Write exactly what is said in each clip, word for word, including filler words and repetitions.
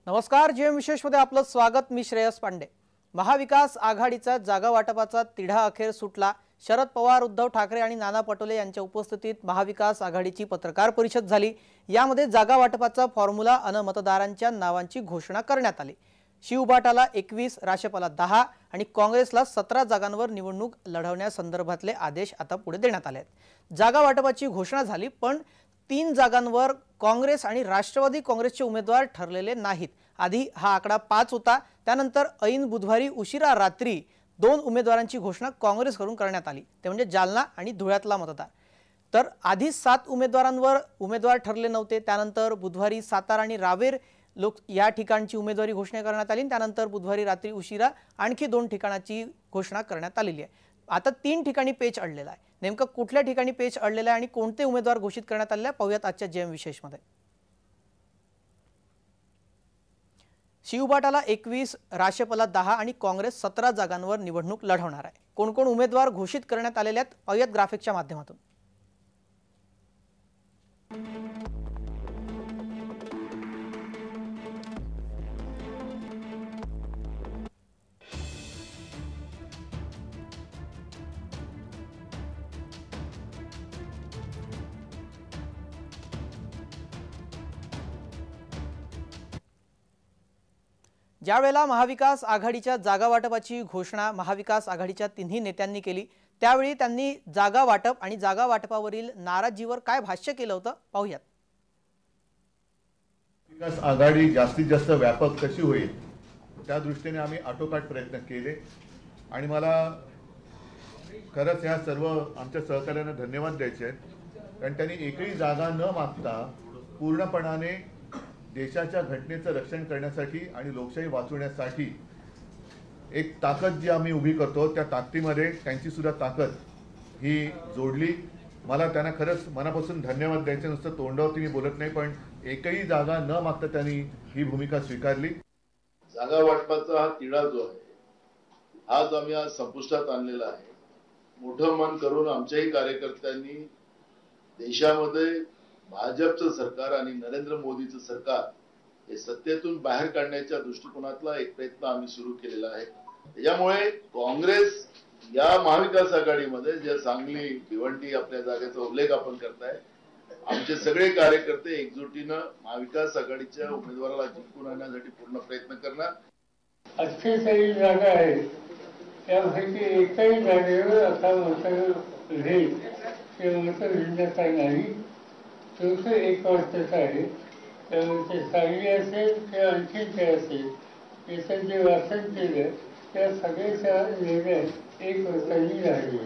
नमस्कार, जीएम विशेषमध्ये आपलं स्वागत। मी श्रेयस पांडे। महाविकास आघाडीचा जागा वाटपाचा तिढा अखेर सुटला। शरद पवार, उद्धव ठाकरे आणि नाना पटोले यांच्या उपस्थितीत महाविकास आघाडीची पत्रकार परिषद झाली। यामध्ये जागा वाटपाचा फॉर्म्युला अन मतदारांच्या नावांची घोषणा करण्यात आली। शिवबाटाला एकवीस, राशेपाला दहा आणि काँग्रेसला सतरा जागांवर निवडणूक लढवण्यासंदर्भातले आदेश आता पुढे देण्यात आले आहेत। जागा वाटपाची घोषणा झाली, पण तीन जागांवर काँग्रेस आणि राष्ट्रवादी काँग्रेसचे उमेदवार ठरलेले नाहीत। आधी हा आकडा पाच होता, त्यानंतर ऐन बुधवारी उशिरा रात्री दोन उमेदवारांची घोषणा काँग्रेसकडून करण्यात आली, ते म्हणजे जालना आणि धुळ्यातला मतदार। तर आधी सात उमेदवारांवर उमेदवार ठरले नव्हते, त्यानंतर बुधवारी सातारा आणि रावेर लोक या ठिकाणची उमेदवारी घोषणा करण्यात आली। त्यानंतर बुधवारी रात्री उशिरा आणखी दोन ठिकाणाची घोषणा करण्यात आलेली आहे। आता तीन ठिकाणी पेच अडलेला आहे। नेमकं कुठल्या ठिकाणी पेच अडलेला आहे आणि कोणते उमेदवार घोषित करण्यात आले पाहूयात आजच्या जेएम विशेषमध्ये। शिवबाटाला एकवीस, राशेपाला दहा आणि काँग्रेस सतरा जागांवर निवडणूक लढवणार आहे। कोण कोण उमेदवार घोषित करण्यात आलेले आहेत पाहूयात ग्राफिकच्या माध्यमातून। ज्यावेळेला महाविकास आघाडीच्या जागा वाटपाची घोषणा महाविकास आघाडीच्या तिन्ही नेत्यांनी केली, त्यावेळी त्यांनी जागा वाटप आणि जागा वाटपावरील नाराजीवर काय भाष्य केलं होतं पाहूयात। विकास आघाडी जास्तीत जास्त व्यापक कशी होईल त्या दृष्टीने आम्ही आटोकाट प्रयत्न केले आणि मला खरंच या सर्व आमच्या सहकार्यांना धन्यवाद द्यायचे आहेत, कारण त्यांनी एकही जागा न मागता पूर्णपणाने देशाच्या घटनेचं रक्षण करण्यासाठी आणि लोकशाही वाचवण्यासाठी एक ताकद जी आम्ही उभी करतो त्या ताकदीमध्ये त्यांची सुद्धा ताकद ही जोडली। मला त्यांना खरंच मनापासून धन्यवाद द्यायचे। नुसतं तोंडावरती मी बोलत नाही, पण एकही जागा न मागता त्यांनी ही भूमिका स्वीकारली। जागा वाटपाचा हा तिढा जो आहे आज आम्ही आज संपुष्टात आणलेला आहे। मोठं मन करून आमच्याही कार्यकर्त्यांनी देशामध्ये भाजपचं सरकार आणि नरेंद्र मोदीचं सरकार हे सत्तेतून बाहेर काढण्याच्या दृष्टिकोनातला एक प्रयत्न आम्ही सुरू केलेला आहे। त्यामुळे काँग्रेस या महाविकास आघाडीमध्ये जे सांगली भिवंडी आपल्या जागेचा उल्लेख आपण करताय, आमचे सगळे कार्यकर्ते एकजुटीनं महाविकास आघाडीच्या उमेदवाराला जिंकून आणण्यासाठी पूर्ण प्रयत्न करणार। अठ्ठेचाळीस जागा आहेत, त्यापैकी एकही जागेवर आता मतदान घेईल ते मतं घेण्यात नाही। चौथं एक वर्षाचं आहे, त्यामुळे सांगली असेल किंवा आणखी ते असेल याचं जे वाचन केलं त्या सगळ्याच्या निर्णय एक वर्षांनी झाले।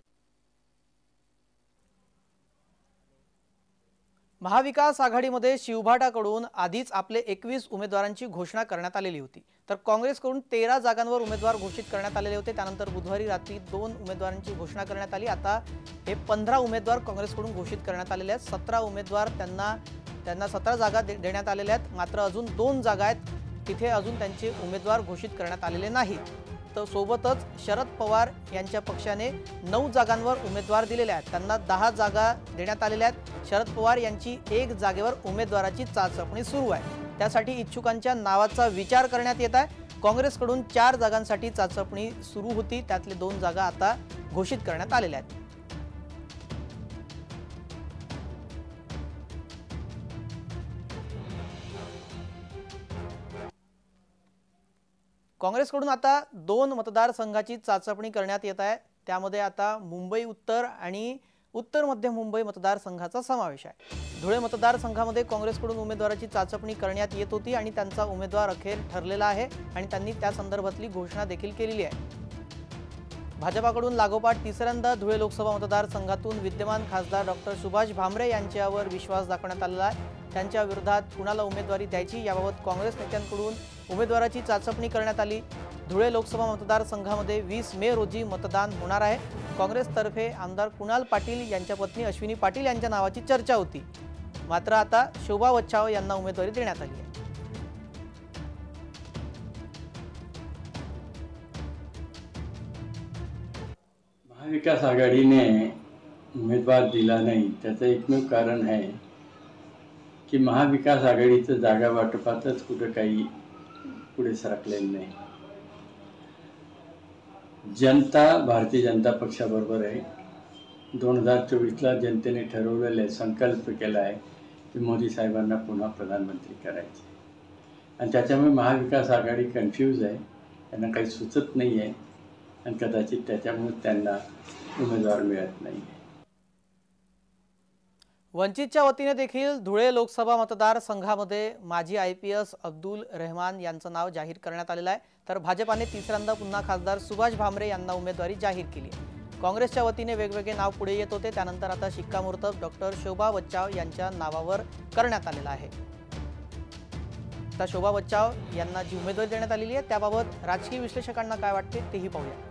महाविकास आघाडीमध्ये शिवबाटाकडून आधीच आपले एकवीस उमेदवारांची घोषणा करण्यात आलेली होती, तर काँग्रेसकडून तेरा जागांवर उमेदवार घोषित करण्यात आलेले होते। त्यानंतर बुधवारी रात्री दोन उमेदवारांची घोषणा करण्यात आली। आता हे पंधरा उमेदवार काँग्रेसकडून घोषित करण्यात आलेले आहेत। सतरा उमेदवार त्यांना त्यांना सतरा जागा दे, देण्यात आलेल्या आहेत। मात्र अजून दोन जागा आहेत, तिथे अजून त्यांचे उमेदवार घोषित करण्यात आलेले नाहीत। तर सोबतच शरद पवार यांच्या पक्षाने नऊ जागांवर उमेदवार दिलेले आहेत, त्यांना दहा जागा देण्यात आलेल्या आहेत। शरद पवार यांची एक जागेवर उमेदवाराची चाचपणी सुरू आहे, त्यासाठी इच्छुकांच्या नावाचा विचार करण्यात येत आहे। काँग्रेसकडून चार जागांसाठी चाचपणी सुरू होती, त्यातले दोन जागा आता घोषित करण्यात आलेल्या आहेत। काँग्रेसकडून आता दोन मतदारसंघाची चाचपणी करण्यात येत आहे, त्यामध्ये आता मुंबई उत्तर आणि उत्तर मध्य मुंबई मतदारसंघाचा समावेश आहे। धुळे मतदारसंघामध्ये काँग्रेसकडून उमेदवाराची चाचपणी करण्यात येत होती आणि त्यांचा उमेदवार अखेर ठरलेला आहे आणि त्यांनी त्या संदर्भातली घोषणा देखील केलेली आहे। भाजपाकडून लागोपाठ तिसऱ्यांदा धुळे लोकसभा मतदारसंघातून विद्यमान खासदार डॉक्टर सुभाष भामरे यांच्यावर विश्वास दाखवण्यात आलेला आहे। त्यांच्या विरोधात कुणाला उमेदवारी द्यायची याबाबत काँग्रेस नेत्यांकडून उमेदवाराची चाचपणी करण्यात आली। धुळे लोकसभा मतदारसंघामध्ये वीस मे रोजी मतदान होणार आहे। काँग्रेसतर्फे आमदार कुणाल पाटील यांच्या पत्नी अश्विनी पाटील यांच्या नावाची चर्चा होती, मात्र आता शोभा वच्छाव यांना उमेदवारी देण्यात आली आहे। महाविकास आघाडीने उमेदवार दिला नाही त्याचं एकमेव कारण आहे की महाविकास आघाडीचं जागा वाटपातच कुठं काही पुढे सरकलेलं नाही. जनता भारतीय जनता पक्षाबरोबर आहे. दोन हजार चोवीसला जनतेने ठरवलेलं आहे, संकल्प केला आहे की मोदी साहेबांना पुन्हा प्रधानमंत्री करायचे. आणि त्याच्यामुळे महाविकास आघाडी कन्फ्यूज आहे, त्यांना काही सुचत नाही आहे आणि कदाचित त्याच्यामुळे त्यांना उमेदवार मिळत नाही. वंचितच्या वतीने देखील धुळे लोकसभा मतदारसंघामध्ये माजी I P S Abdul Rehman यांचं नाव जाहीर करण्यात आलेलं आहे. तर भाजपाने तिसऱ्यांदा पुन्हा खासदार सुभाष भामरे यांना उमेदवारी जाहीर केली आहे. काँग्रेसच्या वतीने वेगवेगळे नाव पुढे येत होते, त्यानंतर आता शिक्कामोर्तब डॉक्टर शोभा बच्चाव यांच्या नावावर करण्यात आलेला आहे. आता शोभा बच्चाव यांना जी उमेदवारी देण्यात आलेली आहे त्याबाबत राजकीय विश्लेषकांना काय वाटते तेही पाहूया.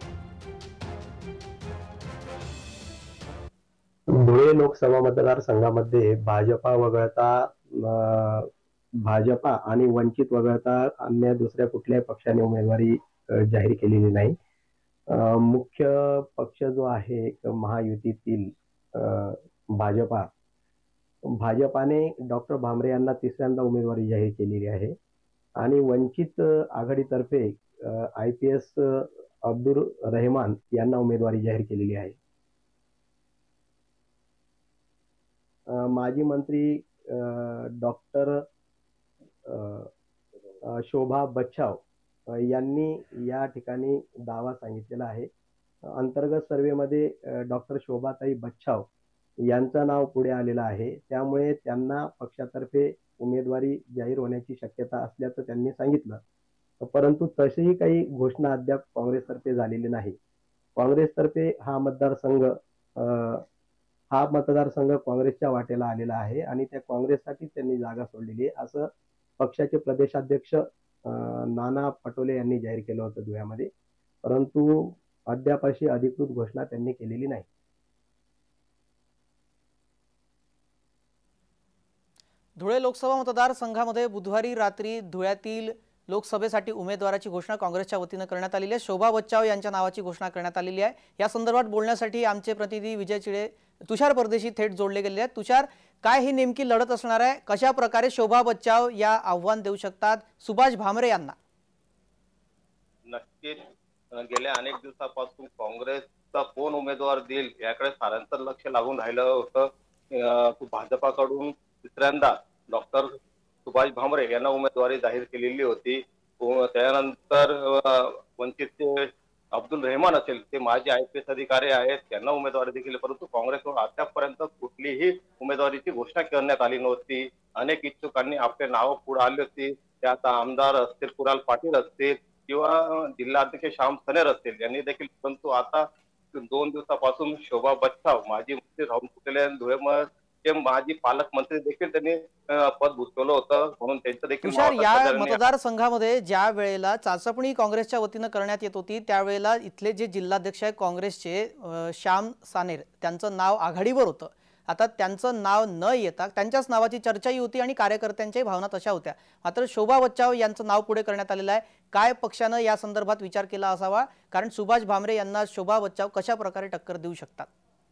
धुळे लोकसभा मतदारसंघामध्ये भाजपा वगळता भाजपा आणि वंचित वगळता अन्य दुसऱ्या कुठल्याही पक्षाने उमेदवारी जाहीर केलेली नाही. मुख्य पक्ष जो आहे महायुतीतील भाजपा भाजपाने डॉक्टर भामरे यांना तिसऱ्यांदा उमेदवारी जाहीर केलेली आहे आणि वंचित आघाडीतर्फे I P S Abdul Rehman यांना उमेदवारी जाहीर केलेली आहे. माजी मंत्री डॉक्टर शोभा बच्चाव यांनी या ठिकाणी दावा सांगितलेला आहे. अंतर्गत सर्वेमध्ये डॉक्टर शोभाताई बच्चाव यांचं नाव पुढे आलेलं आहे, त्यामुळे त्यांना पक्षातर्फे उमेदवारी जाहीर होण्याची शक्यता असल्याचं त्यांनी सांगितलं. परंतु तशीही काही घोषणा अद्याप काँग्रेसतर्फे झालेली नाही. काँग्रेसतर्फे हा मतदारसंघ हा मतदारसंघ काँग्रेसच्या वाटेला आलेला आहे आणि त्या काँग्रेससाठी त्यांनी जागा सोडलेली आहे असं पक्षाचे प्रदेशाध्यक्ष नाना पटोले यांनी जाहीर केलं होतं धुळ्यामध्ये. परंतु अद्याप अशी अधिकृत घोषणा त्यांनी केलेली नाही. धुळे लोकसभा मतदारसंघामध्ये बुधवारी रात्री धुळ्यातील लोकसभेसाठी उमेदवाराची घोषणा काँग्रेसच्या वतीने करण्यात आलेली आहे. शोभा बच्चाव यांच्या नावाची घोषणा करण्यात आलेली आहे. या संदर्भात बोलण्यासाठी आमचे प्रतिनिधी विजय चिडे तुषार परदेशी थेट जोडले गेले आहेत. तुषार, काय ही नेमकी लढत असणार आहे? कशा प्रकारे शोभा बच्चाव या आव्हान देऊ शकतात सुभाष भामरे यांना? नक्कीच गेल्या अनेक दिवसापासून काँग्रेसचा कोण उमेदवार देईल याकडे सारांचं लक्ष लागून राहिलं होतं. भाजपाकडून तिसऱ्यांदा डॉक्टर सुभाष भामरे यांना उमेदवारी जाहीर केलेली होती. त्यानंतर वंचितचे अब्दुल रहमान असेल, ते माजी आय पी एस अधिकारी आहेत, त्यांना उमेदवारी देखील, परंतु काँग्रेसकडून अद्यापपर्यंत कुठलीही उमेदवारीची घोषणा करण्यात आली नव्हती. अनेक इच्छुकांनी आपले नाव पुढे आले होते. त्यात आमदार असतील कुणाल पाटील असतील किंवा जिल्हाध्यक्ष श्याम सनेर असतील यांनी देखील, परंतु आता दोन दिवसापासून शोभा बच्चाव माजी मंत्री राहुल कुटेले धुळेमध्ये माजी पालकमंत्री देखील त्यांनी पद भूषवलं होतं, म्हणून त्यांचं देखील. तुषार, या मतदारसंघामध्ये ज्या वेळेला चाचपणी काँग्रेसच्या वतीनं करण्यात येत होती त्यावेळेला इथले जे जिल्हाध्यक्ष आहे काँग्रेसचे श्याम सानेर, त्यांचं नाव आघाडीवर होतं. आता त्यांचं नाव न येता त्यांच्याच नावाची चर्चाही होती आणि कार्यकर्त्यांच्याही भावना तशा होत्या. मात्र शोभा बच्चाव यांचं नाव पुढे करण्यात आलेलं आहे. काय पक्षानं या संदर्भात विचार केला असावा? कारण सुभाष भामरे यांना शोभा बच्चाव कशा प्रकारे टक्कर देऊ शकतात?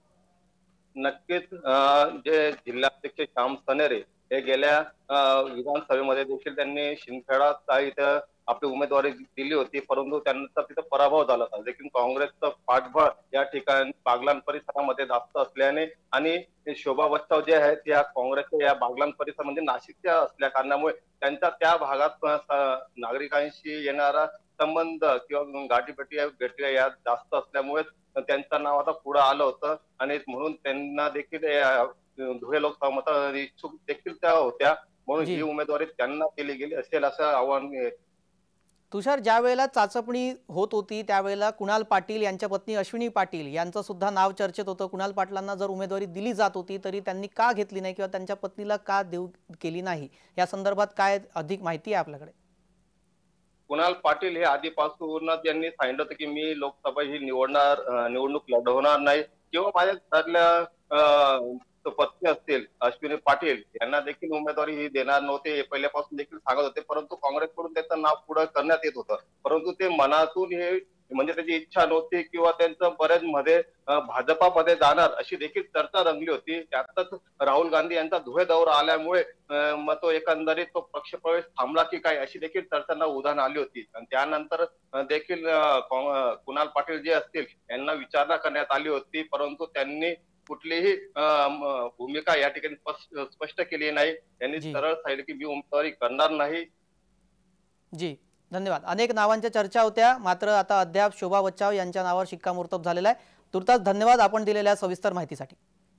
नक्कीच जे जिल्हाध्यक्ष श्याम सनेरे हे गेल्या विधानसभेमध्ये देखील त्यांनी शिंदखेडा इथं आपली उमेदवारी दिली होती, परंतु त्यांचा तिथं पराभव झाला होता. देखील काँग्रेसचं पाठबळ या ठिकाणी बागलाण परिसरामध्ये जास्त असल्याने आणि शोभा बच्चाव जे आहेत या काँग्रेसच्या या बागलाण परिसर म्हणजे नाशिकच्या असल्या कारणामुळे त्यांच्या त्या भागात नागरिकांशी येणारा संबंध किंवा गाठीभेटी भेटी या जास्त असल्यामुळे त्यांचं नाव आता पुढे आलं होतं आणि म्हणून त्यांना देखील धुळे लोकसभा मत इच्छुक देखील त्या होत्या, म्हणून ही उमेदवारी त्यांना केली गेली असेल असं आव्हान. तुषार, ज्या वेळेला चाचपणी होत होती त्यावेळेला कुणाल पाटील यांच्या पत्नी अश्विनी पाटील यांचं सुद्धा नाव चर्चेत होतं. कुणाल पाटलांना जर उमेदवारी दिली जात होती तरी त्यांनी का घेतली नाही किंवा त्यांच्या पत्नीला का देऊ केली नाही, या संदर्भात काय अधिक माहिती आहे आपल्याकडे? कुणाल पाटील हे आधीपासूनच यांनी सांगितलं होतं की मी लोकसभा ही निवडणार निवडणूक लढवणार नाही किंवा माझ्या घरातल्या पत्नी असतील अश्विनी पाटील यांना देखील उमेदवारी ही देणार नव्हते हे पहिल्यापासून देखील सांगत होते, परंतु काँग्रेसकडून त्याचं नाव पुढे करण्यात येत होतं. परंतु ते मनातून हे म्हणजे त्याची इच्छा नव्हती किंवा त्यांचं बऱ्याच मध्ये भाजपामध्ये जाणार अशी देखील चर्चा रंगली होती. त्यातच राहुल गांधी यांचा धुळे दौरा आल्यामुळे मग तो एकंदरीत तो पक्षप्रवेश थांबला की काय अशी देखील चर्चांना उधाण आली होती. आणि त्यानंतर देखील कुणाल पाटील जे असतील यांना विचारणा करण्यात आली होती, परंतु त्यांनी कुठलीही भूमिका या ठिकाणी स्पष्ट केली नाही. त्यांनी सरळ सांगितलं की मी उमेदवारी करणार नाही. जी धन्यवाद. अनेक नावांच्या चर्चा होत्या, मात्र आता अद्याप शोभा बच्चाव यांच्या नावावर शिक्कामोर्तब झालेला आहे. तुर्तास धन्यवाद आपण दिलेल्या सविस्तर माहितीसाठी.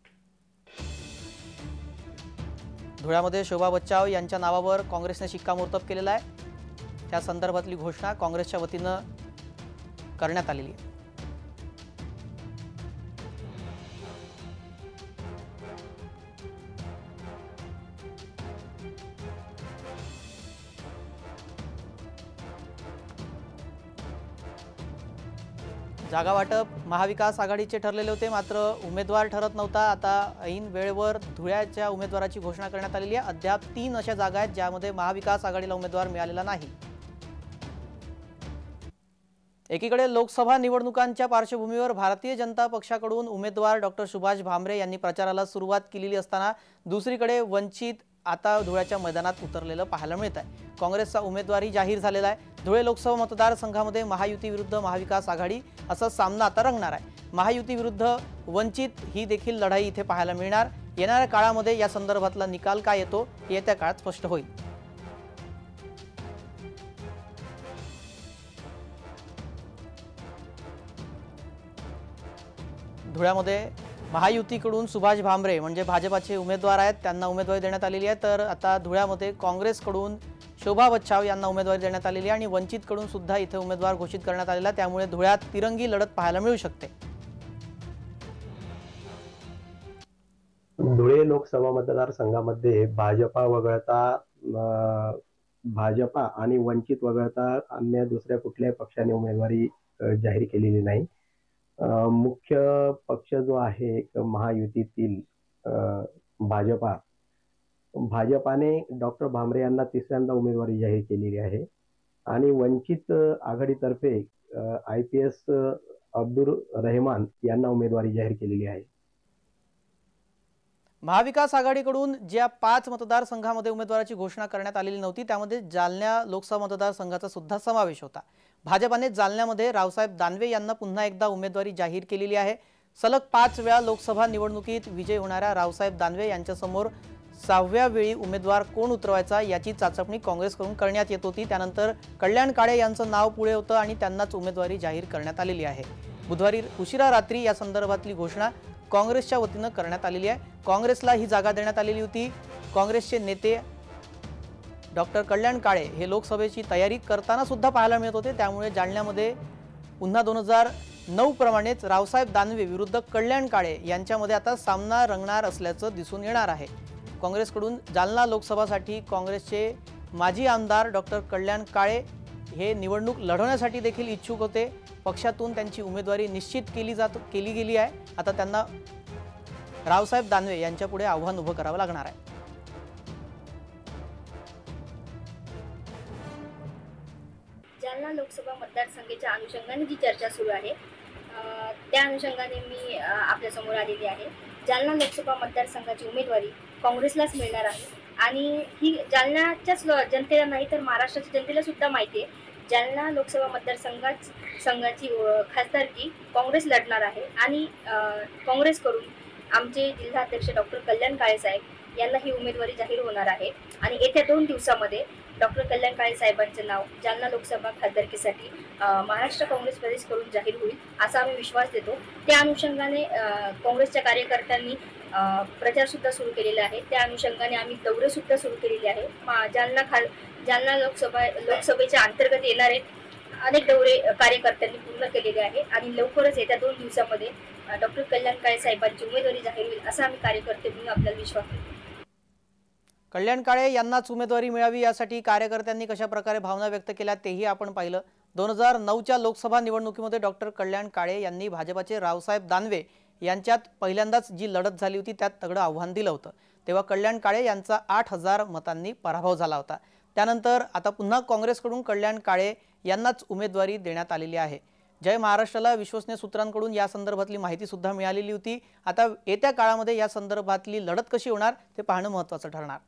धुळ्यामध्ये शोभा बच्चाव यांच्या नावावर काँग्रेसने शिक्कामोर्तब केलेला आहे. त्या संदर्भातली घोषणा काँग्रेसच्या वतीनं करण्यात आलेली आहे. जागा वाटप महाविकास आघाडीचे ठरलेले होते, मात्र उमेदवार ठरत नव्हता. आता ऐन वेळेवर धुळ्याच्या उमेदवाराची घोषणा करण्यात आलेली आहे. अद्याप तीन अशा जागा आहेत ज्यामध्ये महाविकास आघाडीला उमेदवार मिळालेला नाही. एकीकडे लोकसभा निवडणुकांच्या पार्श्वभूमीवर भारतीय जनता पक्षाकडून उमेदवार डॉक्टर सुभाष भामरे यांनी प्रचाराला सुरुवात केलेली असताना दुसरीकडे वंचित आता धुळ्याच्या मैदानात उतरलेलं पाहायला मिळत आहे. काँग्रेसचा उमेदवारी जाहीर झालेला आहे. धुळे लोकसभा मतदारसंघामध्ये महायुती विरुद्ध महाविकास आघाडी असा सामना आता रंगणार आहे. महायुती विरुद्ध वंचित ही देखील लढाई इथे पाहायला मिळणार. येणाऱ्या काळामध्ये या संदर्भातला निकाल काय येतो येत्या काळात स्पष्ट होईल. धुळ्यामध्ये महायुतीकडून सुभाष भामरे म्हणजे भाजपाचे उमेदवार आहेत, त्यांना उमेदवारी देण्यात आलेली आहे. तर आता धुळ्यामध्ये काँग्रेसकडून शोभा बच्चाव यांना उमेदवारी देण्यात आलेली आहे आणि वंचितकडून सुद्धा इथे उमेदवार घोषित करण्यात आलेला. त्यामुळे धुळ्यात तिरंगी लढत पाहायला मिळू शकते. धुळे लोकसभा मतदारसंघामध्ये भाजपा वगळता भाजपा आणि वंचित वगळता अन्य दुसऱ्या कुठल्याही पक्षाने उमेदवारी जाहीर केलेली नाही. मुख्य पक्ष जो आहे महायुतीतील भाजपा भाजपाने डॉक्टर भामरे यांना तिसऱ्यांदा उमेदवारी जाहीर केलेली आहे आणि वंचित आघाडीतर्फे I P S Abdul Rehman यांना उमेदवारी जाहीर केलेली आहे. महाविकास आघाडीकडून ज्या पाच मतदारसंघामध्ये उमेदवाराची घोषणा करण्यात आलेली नव्हती त्यामध्ये जालना लोकसभा मतदारसंघाचा सुद्धा समावेश होता. भाजपाने जालन्यामध्ये रावसाहेब दानवे यांना पुन्हा एकदा उमेदवारी जाहीर केलेली आहे. सलग पाच वेळा लोकसभा निवडणुकीत विजय होणाऱ्या रावसाहेब दानवे यांच्यासमोर सहाव्या वेळी उमेदवार कोण उतरवायचा याची चाचपणी काँग्रेसकडून करण्यात येत होती. त्यानंतर कल्याण काळे यांचं नाव पुढे होतं आणि त्यांनाच उमेदवारी जाहीर करण्यात आलेली आहे. बुधवारी उशिरा रात्री या संदर्भातली घोषणा काँग्रेसच्या वतीनं करण्यात आलेली आहे. काँग्रेसला ही जागा देण्यात आलेली होती. काँग्रेसचे नेते डॉक्टर कल्याण काळे हे लोकसभेची तयारी करताना सुद्धा पाहायला मिळत होते. त्यामुळे जालन्यामध्ये पुन्हा दोन हजार नऊ प्रमाणेच रावसाहेब दानवे विरुद्ध कल्याण काळे यांच्यामध्ये आता सामना रंगणार असल्याचं दिसून येणार आहे. काँग्रेसकडून जालना लोकसभासाठी काँग्रेसचे माजी आमदार डॉक्टर कल्याण काळे हे निवडणूक लढवण्यासाठी देखील इच्छुक होते. पक्षातून त्यांची उमेदवारी निश्चित केली जात केली गेली आहे. आता त्यांना रावसाहेब दानवे यांच्यापुढे आव्हान उभं करावं लागणार आहे. जालना लोकसभा मतदारसंघाच्या अनुषंगाने जी चर्चा सुरू आहे त्या अनुषंगाने मी आपल्या समोर आलेली आहे. जालना लोकसभा मतदारसंघाची उमेदवारी काँग्रेसलाच मिळणार आहे आणि ही जालन्याच्याच जनतेला नाही तर महाराष्ट्राच्या जनतेला सुद्धा माहिती आहे. जालना लोकसभा मतदारसंघात संघाची खासदारकी काँग्रेस लढणार आहे आणि काँग्रेसकडून आमचे जिल्हाध्यक्ष डॉक्टर कल्याण काळे साहेब यांना ही उमेदवारी जाहीर होणार आहे आणि येत्या दोन दिवसामध्ये डॉक्टर कल्याण काळे साहेबांचं नाव जालना लोकसभा खासदारकीसाठी महाराष्ट्र काँग्रेस प्रदेशकडून जाहीर होईल असा आम्ही विश्वास देतो. त्या अनुषंगाने काँग्रेसच्या कार्यकर्त्यांनी प्रचार सुद्धा सुरू केलेला आहे. त्या अनुषंगाने आम्ही दौरे सुद्धा सुरू केलेले आहे. जालना खा जालना लोकसभा लोकसभेच्या अंतर्गत येणारे अनेक दौरे कार्यकर्त्यांनी पूर्ण केलेले आहे आणि लवकरच येत्या दोन दिवसामध्ये डॉक्टर कल्याण काळे साहेबांची उमेदवारी जाहीर होईल असा आम्ही कार्यकर्ते म्हणून आपल्याला विश्वास देतो. कल्याण काळे यांनाच उमेदवारी मिळावी यासाठी कार्यकर्त्यांनी कशा प्रकारे भावना व्यक्त केल्या तेही आपण पाहिलं. दोन हजार नऊच्या लोकसभा निवडणुकीमध्ये डॉक्टर कल्याण काळे यांनी भाजपाचे रावसाहेब दानवे यांच्यात पहिल्यांदाच जी लढत झाली होती त्यात तगडं आव्हान दिलं होतं. तेव्हा कल्याण काळे यांचा आठ हजार मतांनी पराभव झाला होता. त्यानंतर आता पुन्हा काँग्रेसकडून कल्याण काळे यांनाच उमेदवारी देण्यात आलेली आहे. जय महाराष्ट्राला विश्वसनीय सूत्रांकडून या संदर्भातली माहिती सुद्धा मिळालेली होती। आता येत्या काळामध्ये या संदर्भातली लढत कशी होणार ते पाहणं महत्त्वाचं ठरणार।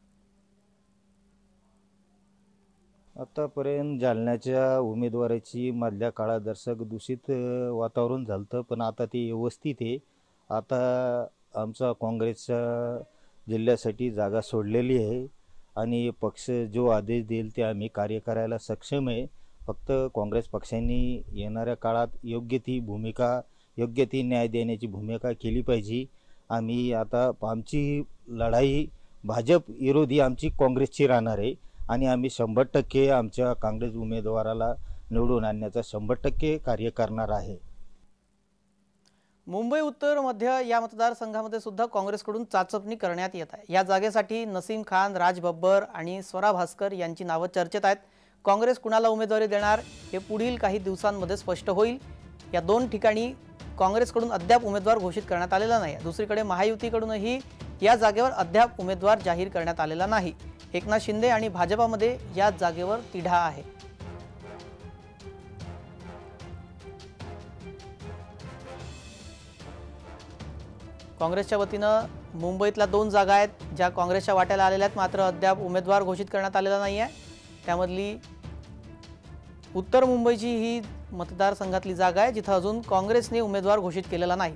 आतापर्यंत जालन्याच्या उमेदवाराची मधल्या काळात दर्शक दूषित वातावरण झालं, पण आता ते व्यवस्थित आहे। आता आमचा काँग्रेसच्या जिल्ह्यासाठी जागा सोडलेली आहे आणि पक्ष जो आदेश देईल ते आम्ही कार्य करायला सक्षम आहे। फक्त काँग्रेस पक्षांनी येणाऱ्या काळात योग्य ती भूमिका योग्य ती न्याय देण्याची भूमिका केली पाहिजे। आम्ही आता आमची लढाई भाजप विरोधी आमची काँग्रेसची राहणार आहे आणि आम्ही शंभर टक्के आमच्या काँग्रेस उमेदवाराला निवडून आणण्याचा शंभर टक्के कार्य करणार आहे। मुंबई उत्तर मध्य या मतदारसंघामध्ये सुद्धा काँग्रेसकडून चाचपणी करण्यात येत आहे। या जागेसाठी नसीम खान, राज बब्बर आणि स्वरा भास्कर यांची नावं चर्चेत आहेत। काँग्रेस कुणाला उमेदवारी देणार हे पुढील काही दिवसांमध्ये स्पष्ट होईल। या दोन ठिकाणी काँग्रेसकडून अद्याप उमेदवार घोषित करण्यात आलेला नाही। दुसरीकडे महायुतीकडूनही या जागेवर अद्याप उमेदवार जाहीर करण्यात आलेला नाही। एकनाथ शिंदे आणि भाजपामध्ये या जागेवर तिढा आहे। काँग्रेसच्या वतीनं मुंबईतल्या दोन जागा आहेत ज्या काँग्रेसच्या वाट्याला आलेल्या आहेत, मात्र अद्याप उमेदवार घोषित करण्यात आलेला नाही आहे। त्यामधली उत्तर मुंबईची ही मतदारसंघातली जागा आहे जिथे अजून काँग्रेसने उमेदवार घोषित केलेला नाही।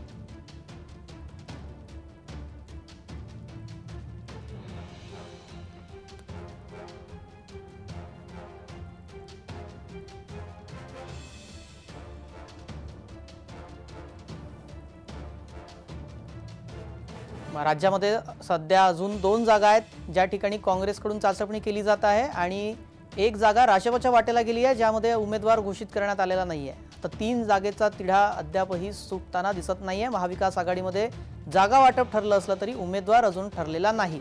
राज्यामध्ये सध्या अजून दोन जागा आहेत ज्या ठिकाणी काँग्रेसकडून चाचपणी केली जात आहे आणि एक जागा राष्ट्रवादीच्या वाट्याला गेली आहे ज्यामध्ये उमेदवार घोषित करण्यात आलेला नाहीये। तर तीन जागेचा तिढा अद्यापही सुटताना दिसत नाहीये। महाविकास आघाडीमध्ये जागा वाटप ठरलं असलं तरी उमेदवार अजून ठरलेला नाही।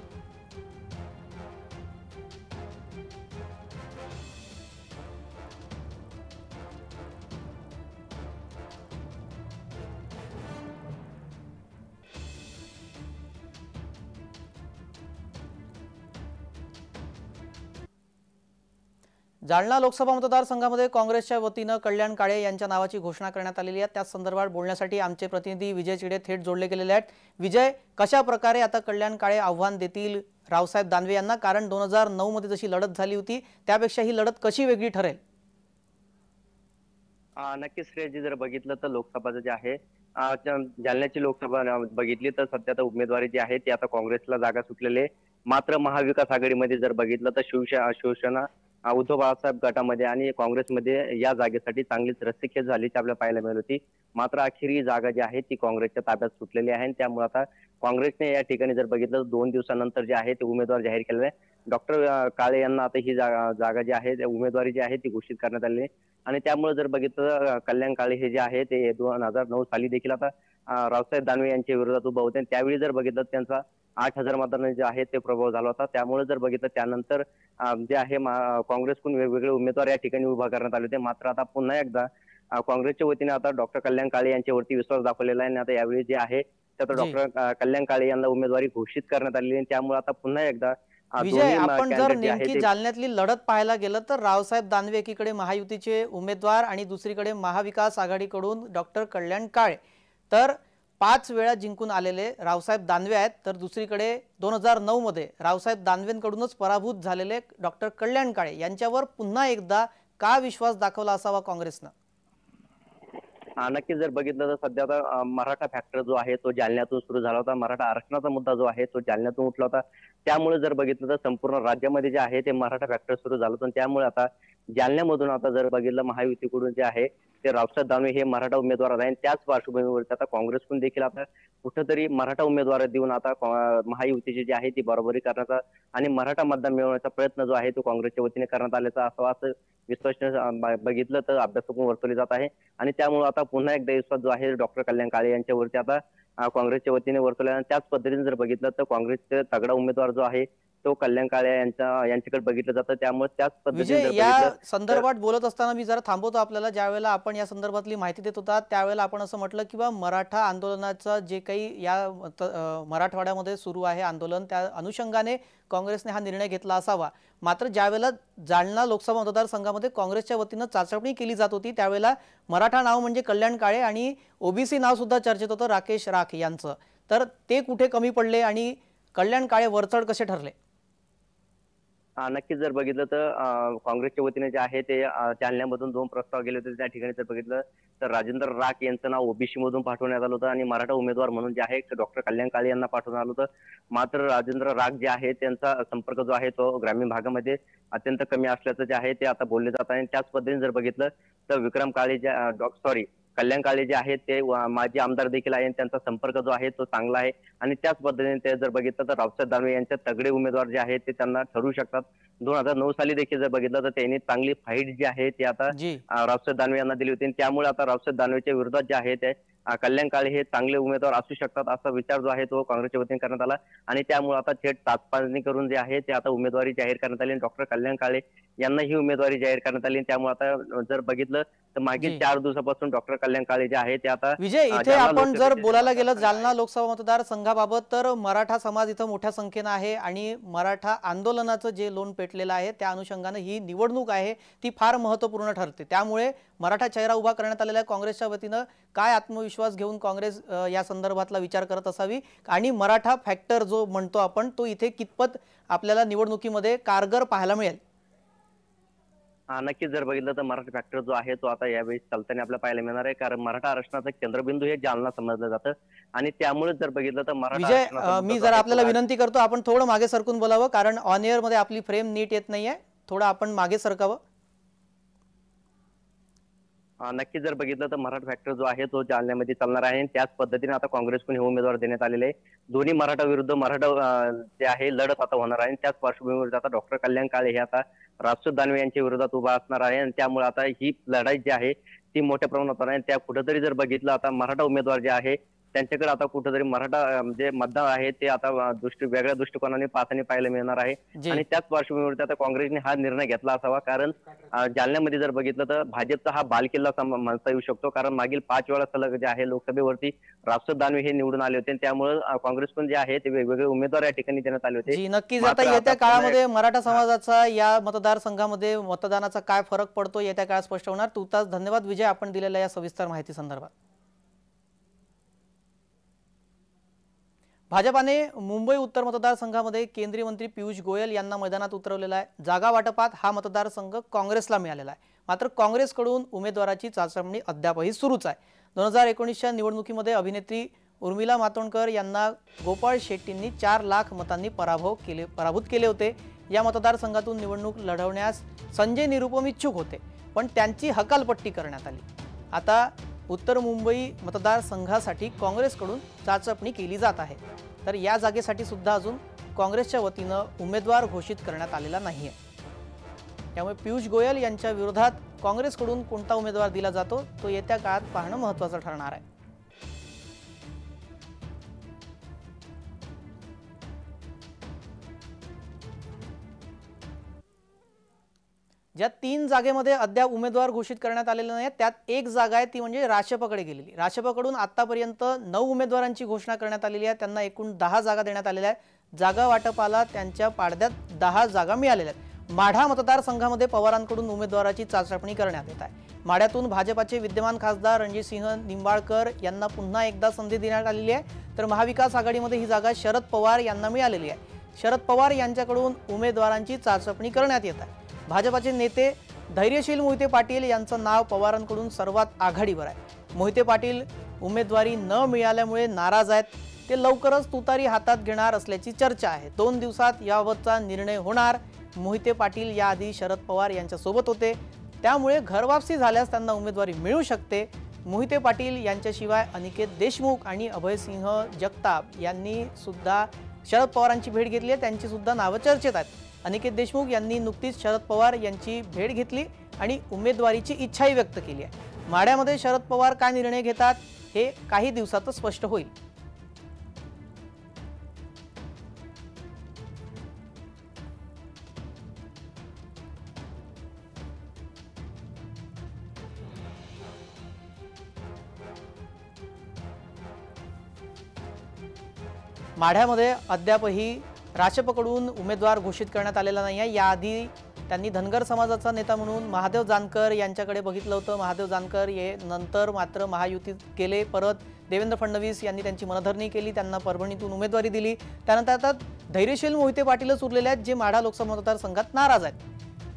जालना लोकसभा मतदारसंघामध्ये काँग्रेसच्या वतीनं कल्याण काळे यांच्या नावाची घोषणा करण्यात आलेली आहे। त्या संदर्भात बोलण्यासाठी आमचे प्रतिनिधी विजय चिडे थेट जोडले गेलेले आहेत। विजय, कशा प्रकारे आता कल्याण काळे आव्हान देतील रावसाहेब दानवे यांना? कारण दोन हजार नऊ मध्ये जशी लढत झाली होती त्यापेक्षा ही लढत कशी वेगळी ठरेल? नक्कीच श्रेयजी, जर बघितलं तर लोकसभा जे आहे जालन्याची लोकसभा बघितली तर सध्या तर उमेदवारी जी आहे ती आता काँग्रेसला जागा सुटलेली आहे। मात्र महाविकास आघाडीमध्ये जर बघितलं तर शिवसेना शिवसेना उद्धव बाळासाहेब गटामध्ये आणि काँग्रेसमध्ये या जागेसाठी चांगलीच रस्सीखेच झालीची आपल्याला पाहायला मिळत होती। मात्र अखेर ही जागा जी आहे ती काँग्रेसच्या ताब्यात सुटलेली आहे। त्यामुळे आता काँग्रेसने या ठिकाणी जर बघितलं तर दोन दिवसानंतर जे आहे ते उमेदवार जाहीर केलेले आहे। डॉक्टर काळे यांना आता ही जागा जागा जी आहे उमेदवारी जी आहे ती घोषित करण्यात आली आहे आणि त्यामुळे जर बघितलं कल्याण काळे हे जे आहे ते दोन हजार नऊ साली देखील आता रावसाहेब दानवे यांच्या विरोधात उभा होते। त्यावेळी जर बघितलं त्यांचा आठ हजार मतांनी जे आहे ते प्रभाव झाला होता। त्यामुळे जर बघितलं त्यानंतर जे आहे काँग्रेसकडून वेगवेगळे उमेदवार या ठिकाणी उभा करण्यात आले होते। मात्र आता पुन्हा एकदा काँग्रेसच्या वतीने आता डॉक्टर कल्याण काळे यांच्यावरती विश्वास दाखवलेला आहे आणि आता यावेळी जे आहे त्यात डॉक्टर कल्याण काळे यांना उमेदवारी घोषित करण्यात आली आहे। त्यामुळे आता पुन्हा एकदा विजय, आपण जर नेमकी जालन्यातली लढत पाहायला गेलं तर रावसाहेब दानवे एकीकडे महायुतीचे उमेदवार आणि दुसरीकडे महाविकास आघाडीकडून डॉक्टर कल्याण काळे, तर पाच वेळा जिंकून आलेले रावसाहेब दानवे आहेत। तर दुसरीकडे दोन हजार नऊ मध्ये रावसाहेब दानवेंकडूनच पराभूत झालेले डॉक्टर कल्याण काळे यांच्यावर पुन्हा एकदा का विश्वास दाखवला असावा काँग्रेसनं? नक्कीच जर बघितलं तर सध्या आता मराठा फॅक्टर जो आहे तो जालन्यातून सुरू झाला होता। मराठा आरक्षणाचा मुद्दा जो आहे तो जालन्यातून उठला होता। त्यामुळे जर बघितलं तर संपूर्ण राज्यामध्ये जे आहे ते मराठा फॅक्टर सुरू झालं होतं। त्यामुळे आता जालन्यामधून आता जर बघितलं महायुतीकडून जे आहे ते रावसाहेब दानवे हे मराठा उमेदवार आहेत। त्याच पार्श्वभूमीवरती आता काँग्रेसकडून देखील आता कुठेतरी मराठा उमेदवार देऊन आता महायुतीची जी आहे ती बरोबरी करण्याचा आणि मराठा मतदान मिळवण्याचा प्रयत्न जो आहे तो काँग्रेसच्या वतीने करण्यात आल्याचा असं असं विश्वास बघितलं तर अभ्यासकून वर्तवले जात आहे आणि त्यामुळे आता पुन्हा एकदा विश्वास जो आहे डॉक्टर कल्याण काळे यांच्यावरती आता काँग्रेसच्या वतीने वर्तवला। त्याच पद्धतीने जर बघितलं तर काँग्रेसचे तगडा उमेदवार जो आहे तो कल्याण काळे यांच्या यांच्याकडे बघितलं जातं. त्यामुळे त्याच पद्धतीने विजय जर या बघितलं तर संदर्भात बोलत असताना मी जरा थांबवतो आपल्याला. ज्यावेळेला आपण या संदर्भातली माहिती देत होता त्यावेळेला आपण असं म्हटलं की बा मराठा आंदोलनाचं जे काही या त- अ, मराठवाड्यामध्ये सुरू आहे आंदोलन, त्या अनुषंगाने काँग्रेसने हा निर्णय घेतला असावा. मात्र ज्यावेळेला जालना लोकसभा मतदारसंघामध्ये काँग्रेसच्या वतीनं चाचपणी केली जात होती त्यावेळेला मराठा नाव म्हणजे कल्याण काळे आणि ओबीसी नाव सुद्धा चर्चेत होतं राकेश राख यांचं. तर ते कुठे कमी पडले आणि कल्याण काळे वरचढ कसे ठरले? हा, नक्कीच जर बघितलं तर अं, काँग्रेसच्या वतीने जे आहे ते अं, जालन्यामधून दोन प्रस्ताव गेले होते. त्या ठिकाणी जर बघितलं तर राजेंद्र राख यांचं नाव ओबीसी मधून पाठवण्यात आलं होतं आणि मराठा उमेदवार म्हणून जे आहे डॉक्टर कल्याण काळे यांना पाठवण्यात आलं होतं. मात्र राजेंद्र राख जे आहे त्यांचा संपर्क जो आहे तो ग्रामीण भागामध्ये अत्यंत कमी असल्याचं जे आहे ते आता बोलले जात आहे. आणि त्याच पद्धतीने जर बघितलं तर विक्रम काळे जे सॉरी कल्याण काळे जे आहेत ते व- माजी आमदार देखील आहे. त्यांचा संपर्क जो आहे तो चांगला आहे. आणि त्याच पद्धतीने ते जर बघितलं तर रावसाहेब दानवे यांचे तगडे उमेदवार जे आहेत ते त्यांना ठरू शकतात. दोन हजार नऊ साली देखील जर बघितलं तर त्यांनी चांगली फाईट जी आहे ती आता जी अं, रावसाहेब दानवे यांना दिली होती. आणि त्यामुळे आता रावसाहेब दानवेच्या विरोधात जे आहे ते अं, कल्याण काळे हे चांगले उमेदवार असू शकतात असा विचार जो आहे तो काँग्रेसच्या वतीने करण्यात आला. आणि त्यामुळे आता थेट चाचपणी करून जे आहे ते आता उमेदवारी जाहीर करण्यात आली. डॉक्टर कल्याण काळे यांना ही उमेदवारी जाहीर करण्यात आली. त्यामुळे आता जर बघितलं तर मागील जी. चार दिवसापासून डॉक्टर कल्याण काळे जे आहे ते आता विजय अं, इथे जालना आपण जर लोकसभेचे बोलायला गेलं मतदार जालना लोकसभा मतदारसंघाबाबत तर मराठा समाज इथं मोठ्या संख्येनं आहे आणि मराठा आंदोलनाचं जे लोण पेटलेलं आहे त्या अनुषंगाने ही निवडणूक आहे ती फार महत्त्वपूर्ण ठरते. त्यामुळे मराठा चेहरा उभा करण्यात आलेला आहे काँग्रेसच्या वतीनं. काय आत्मविश्वास घेऊन काँग्रेस अ, या संदर्भातला विचार करत असावी आणि मराठा फॅक्टर जो म्हणतो आपण तो इथे कितपत आपल्याला निवडणुकीमध्ये कारगर पाहायला मिळेल? हा, नक्कीच जर बघितलं तर मराठा फॅक्टर जो आहे तो आता यावेळी चालताना आपल्याला पाहायला मिळणार आहे. कारण मराठा आरक्षणाचं केंद्रबिंदू हे जालना समजलं जातं. आणि त्यामुळे जर बघितलं तर मराठा विजय आरक्षणाचा अ, मुद्दा मी जो जरा आहे आपल्याला तो आज- विनंती करतो आपण थोडं मागे सरकून बोलावं कारण ऑन एअर मध्ये आपली फ्रेम नीट येत नाहीये. थोडं आपण मागे सरकावं. अं, नक्कीच जर बघितलं तर मराठा फॅक्टर जो आहे तो जालन्यामध्ये चालणार आहे. आणि त्याच पद्धतीने आता काँग्रेसकडून हे उमेदवार देण्यात आलेले आहे. दोन्ही मराठा विरुद्ध मराठा अं, जे आहे लढत आता होणार आहे. आणि त्याच पार्श्वभूमीवर आता डॉक्टर कल्याण काळे हे आता रावसाहेब दानवे यांच्या विरोधात उभा असणार आहे. आणि त्यामुळे आता ही लढाई जी आहे ती मोठ्या प्रमाणात होणार आहे. त्या कुठेतरी जर बघितलं आता मराठा उमेदवार जे आहे त्यांच्याकडे आता कुठेतरी मराठा अं, जे मतदार आहे ते आता अं, दृष्टी वेगळ्या दृष्टिकोनाने पाहताना पाहायला मिळणार आहे. जी आणि त्याच पार्श्वभूमीवर आता काँग्रेसने हा निर्णय घेतला असावा. कारण अं, जालन्यामध्ये जर बघितलं तर भाजपचा हा बालकिल्ला सम- म्हणता येऊ शकतो. कारण मागील पाच वेळा सलग जे आहे लोकसभेवरती रावसाहेब दानवे हे निवडून आले होते. आणि त्यामुळे अं, काँग्रेसकडून जे आहे ते वेगवेगळे उमेदवार या ठिकाणी देण्यात आले होते. जी नक्कीच. मात्र आता येत्या आता पुन्हा काळामध्ये मराठा समाजाचा या मतदारसंघामध्ये मतदानाचा काय फरक पडतो येत्या काळात स्पष्ट होणार. तुर्तास धन्यवाद विजय आपण दिलेल्या या सविस्तर माहिती संदर्भात. भाजपाने मुंबई उत्तर मतदारसंघामध्ये केंद्रीय मंत्री पियुष गोयल यांना मैदानात उतरवलेला आहे. जागा वाटपात हा मतदारसंघ काँग्रेसला मिळालेला आहे. मात्र काँग्रेसकडून उमेदवाराची चाचपणी अद्यापही सुरूच आहे. दोन हजार एकोणीसच्या निवडणुकीमध्ये अभिनेत्री उर्मिला मातोंडकर यांना गोपाळ शेट्टींनी चार लाख मतांनी पराभव केले पराभूत केले होते. या मतदारसंघातून निवडणूक लढवण्यास संजय निरुपम इच्छुक होते पण त्यांची हकालपट्टी करण्यात आली. आता उत्तर मुंबई मतदारसंघासाठी काँग्रेसकडून चाचपणी केली जात आहे. तर या जागेसाठी सुद्धा अजून काँग्रेसच्या वतीनं उमेदवार घोषित करण्यात आलेला नाहीये. त्यामुळे पियुष गोयल यांच्या विरोधात काँग्रेसकडून कोणता उमेदवार दिला जातो तो येत्या काळात पाहणं महत्त्वाचं ठरणार आहे. ज्या तीन जागेमध्ये अद्याप उमेदवार घोषित करण्यात आलेले नाही त्यात एक जागा आहे ती म्हणजे राशपकडे गेलेली. राशपकडून आतापर्यंत नऊ उमेदवारांची घोषणा करण्यात आलेली आहे. त्यांना एकूण दहा जागा देण्यात आलेल्या आहेत. जागा वाटपाला त्यांच्या पाडद्यात दहा जागा मिळालेल्या आहेत. माढा मतदारसंघामध्ये पवारांकडून उमेदवाराची चाचपणी करण्यात येत आहे. माढ्यातून भाजपाचे विद्यमान खासदार रणजितसिंह निंबाळकर यांना पुन्हा एकदा संधी देण्यात आलेली आहे. तर महाविकास आघाडीमध्ये ही जागा शरद पवार यांना मिळालेली आहे. शरद पवार यांच्याकडून उमेदवारांची चाचपणी करण्यात येत आहे. भाजपाचे नेते धैर्यशील मोहिते पाटील यांचं नाव पवारांकडून सर्वात आघाडीवर आहे. मोहिते पाटील उमेदवारी न मिळाल्यामुळे नाराज आहेत. ते लवकरच तुतारी हातात घेणार असल्याची चर्चा आहे. दोन दिवसात याबाबतचा निर्णय होणार. मोहिते पाटील याआधी शरद पवार यांच्या सोबत होते त्यामुळे घरवापसी झाल्यास त्यांना उमेदवारी मिळू शकते. मोहिते पाटील यांच्याशिवाय अनिकेत देशमुख आणि अभयसिंह जगताप यांनी सुद्धा शरद पवारांची भेट घेतली आहे. त्यांची सुद्धा नावं चर्चेत आहेत. अनिकेत देशमुख यांनी नुकतीच शरद पवार यांची भेट घेतली आणि उमेदवारीची इच्छाही व्यक्त केली आहे. माढ्यामध्ये शरद पवार काय निर्णय घेतात हे काही दिवसातच स्पष्ट होईल. माढ्यामध्ये अद्यापही राशपकडून उमेदवार घोषित करण्यात आलेला नाही आहे। याआधी त्यांनी धनगर समाजाचा नेता म्हणून महादेव जानकर यांच्याकडे बघितलं होतं। महादेव जानकर हे नंतर मात्र महायुतीत गेले। परत देवेंद्र फडणवीस यांनी त्यांची मनधरणी केली, त्यांना परभणीतून उमेदवारी दिली। त्यानंतर आता धैर्यशील मोहिते पाटीलच उरलेले आहेत जे माढा लोकसभा मतदारसंघात नाराज आहेत।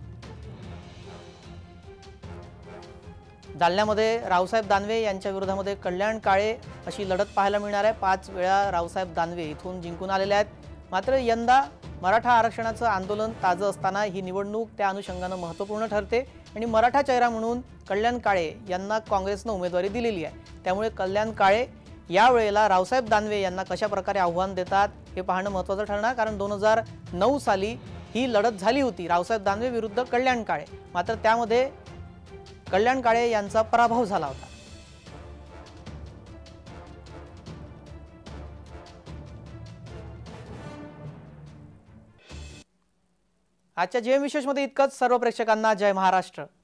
जालन्यामध्ये रावसाहेब दानवे यांच्या विरोधामध्ये कल्याण काळे अशी लढत पाहायला मिळणार आहे। पाच वेळा रावसाहेब दानवे इथून जिंकून आलेले आहेत। मात्र यंदा मराठा आरक्षणाचं आंदोलन ताजं असताना ही निवडणूक त्या अनुषंगानं महत्त्वपूर्ण ठरते आणि मराठा चेहरा म्हणून कल्याण काळे यांना काँग्रेसनं उमेदवारी दिलेली आहे। त्यामुळे कल्याण काळे यावेळेला रावसाहेब दानवे यांना कशा प्रकारे आव्हान देतात हे पाहणं महत्त्वाचं ठरणार, कारण दोन हजार नऊ साली ही लढत झाली होती रावसाहेब दानवे विरुद्ध कल्याण काळे, मात्र त्यामध्ये कल्याण काळे यांचा पराभव झाला होता। आजच्या जेएम विशेषमध्ये इतकंच। सर्व प्रेक्षकांना जय महाराष्ट्र।